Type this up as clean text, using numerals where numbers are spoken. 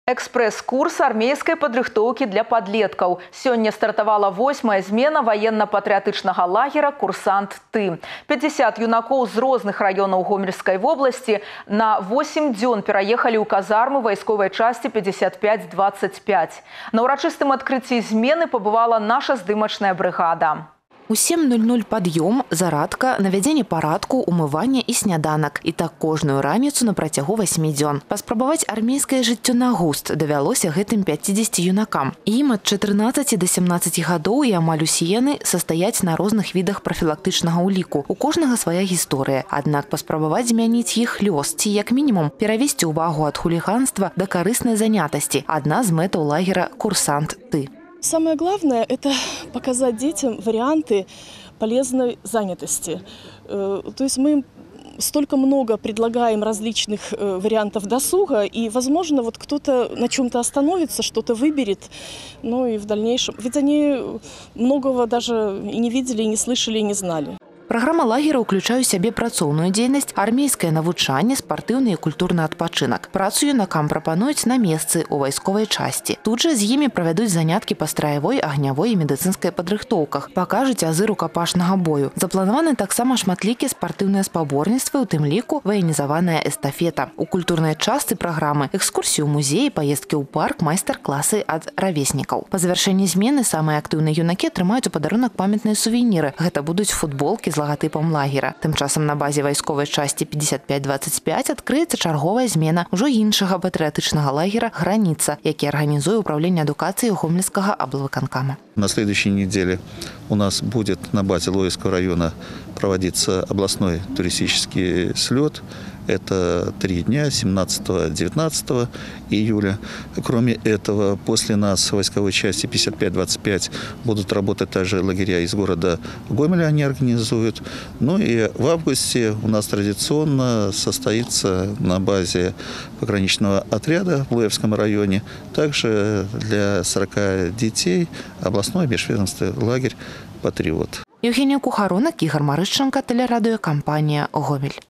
Экспресс-курс армейской падрыхтоўкі для подлеткаў. Сёння стартавала 8-я змена военно-патрыятычнага лагера «Курсант Ты». 50 юнакоў з розных раёнаў Гомельскай вобласці на 8 дзён пераехалі ў казарму вайсковай часті 55-25. На ўрачыстым адкрыцці змены пабывала наша здымачная брыгада. У 7:00 пад'ём, зарадка, навядзенне парадку, умыванне і сняданак. І так кожную раніцу на працягу 8 дзён. Паспрабаваць армейскае жыццё на густ давялося гэтым 50 юнакам. Ім ад 14 до 17 гадоў і амаль усе яны састаяць на розных відах прафілактычнага ўліку. У кожнага свая гісторыя. Аднак паспрабаваць змяніць іх лёс ці, як мінімум, перавесці ўвагу ад хуліганства да карыснай занятасці. Адна з мэтаў лагера «Курсант Ты». Самое главное – это показать детям варианты полезной занятости. То есть мы столько много предлагаем различных вариантов досуга, и, возможно, вот кто-то на чем-то остановится, что-то выберет, ну и в дальнейшем. Ведь они многого даже и не видели, и не слышали, и не знали. Праграма лагера ўключае ў сябе працоўную дзейнасць, армейскае навучанне, спартыўны і культурны адпачынак. Працу юнакам прапануюць на месцы ў вайсковай часці. Тут жа з імі правядуць заняткі па страявой, агнявой і медыцынскай падрыхтоўках, пакажуць азы рукапашнага бою. Запланаваны таксама шматлікія спартыўныя спаборніцтвы, у тым ліку ваенізаваная эстафета. У культурнай частцы праграмы экскурсіі ў музеі, паездкі ў парк, майстар-класы ад равеснікаў. Па завяршэнні змены самыя актыўныя юнакі атрымаюць у падарунак памятныя сувеніры. Гэта будуць футболкі з лагатыпам лагера. Тым часам на базе вайсковай часці 55-25 адкрыецца чарговая змена ўжо іншага патрыятычнага лагера «Граница», які арганізуе управление адукацыі Гомельскага аблвыканкама. На следующей неделе у нас будет на базе Лоевского района проводиться областной туристический слет. Это 3 дня, 17-19 июля. Кроме этого, после нас в войсковой части 55-25 будут работать также лагеря из города Гомеля, они организуют. Ну и в августе у нас традиционно состоится на базе пограничного отряда в Лоевском районе также для 40 детей областной межведомственный лагерь «Патриот». Евгения Кухарона, Игорь Марышченко, телерадиокомпания «Гомель».